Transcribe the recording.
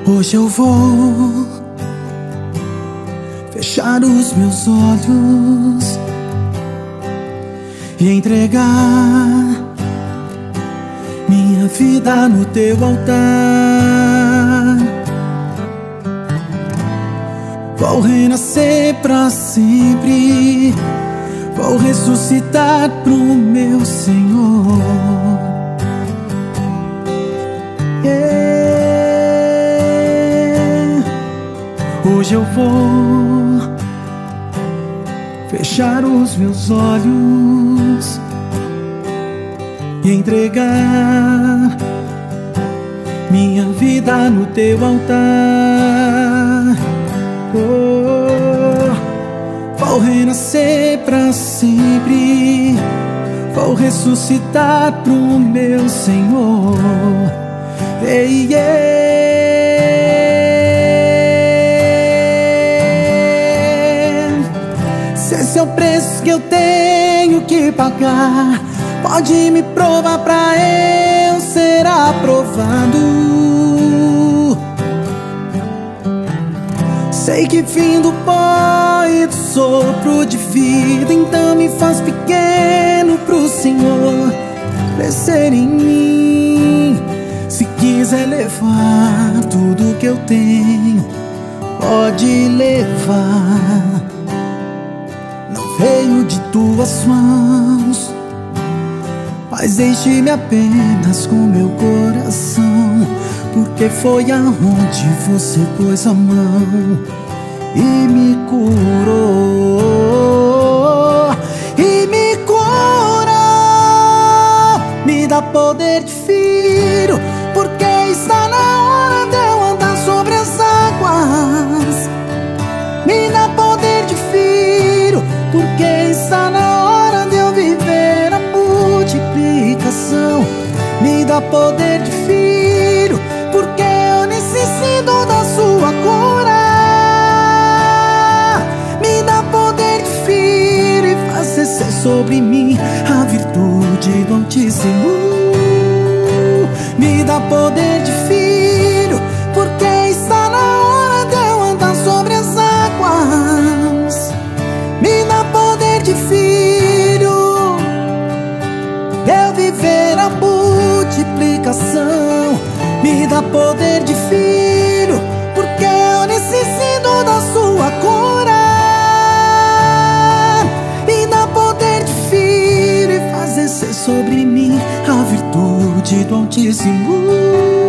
Hoje eu vou fechar os meus olhos e entregar minha vida no teu altar. Vou renascer pra sempre, vou ressuscitar pro meu Senhor. Hoje eu vou fechar os meus olhos e entregar minha vida no teu altar. Vou renascer pra sempre, vou ressuscitar pro meu Senhor. Ei, se esse é o preço que eu tenho que pagar, pode me provar pra eu ser aprovado. Sei que fim do pó e do sopro de vida, então me faz pequeno pro Senhor crescer em mim. Se quiser levar tudo que eu tenho, pode levar. Não veio de tuas mãos, mas deixe-me apenas com meu coração, porque foi aonde você pôs a mão e me curou. E me curou, me dá poder de filho, porque está na hora de eu andar sobre as águas. Me dá poder de filho, porque está na hora de eu viver a multiplicação. Me dá poder de filho, porque eu necessito da sua cura. Me dá poder de filho e faz descer sobre mim a virtude do Altíssimo. Me dá poder de filho, porque está na hora de eu andar sobre as águas. Me dá poder de filho, de eu viver a multiplicação. Me dá poder de filho, porque eu necessito da sua cura. Me dá poder de filho e faz descer sobre mim a virtude do Altíssimo.